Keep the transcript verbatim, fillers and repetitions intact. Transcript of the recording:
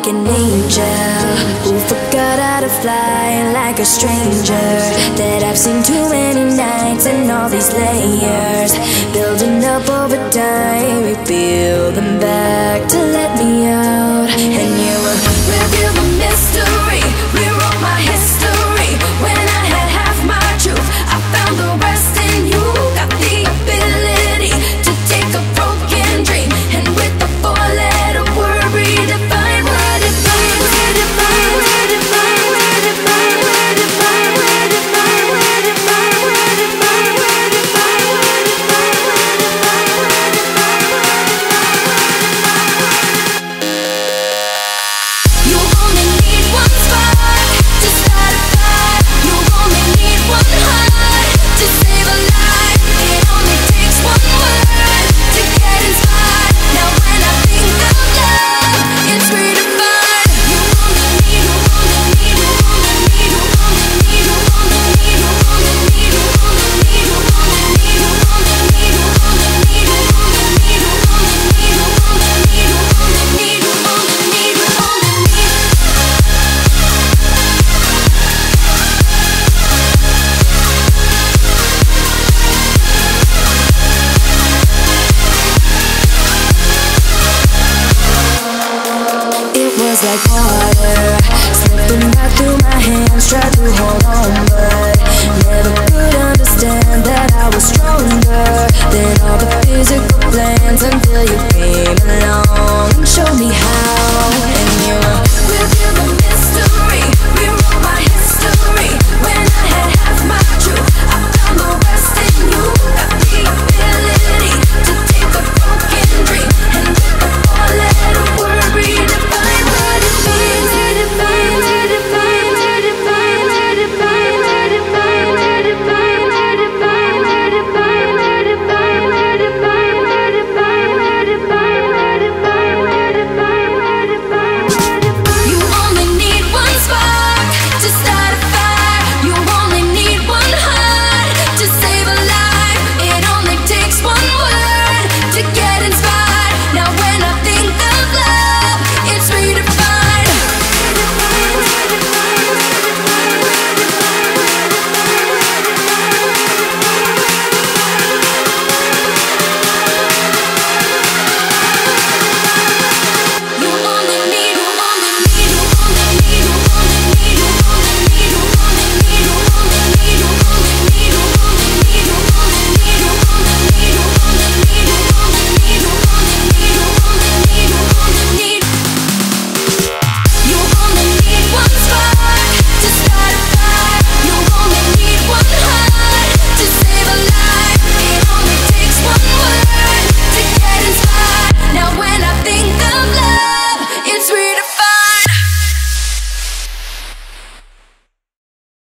like an angel who forgot how to fly like a stranger. That I've seen too many nights and all these layers building up over time. You peel them back to let me out, and you will reveal my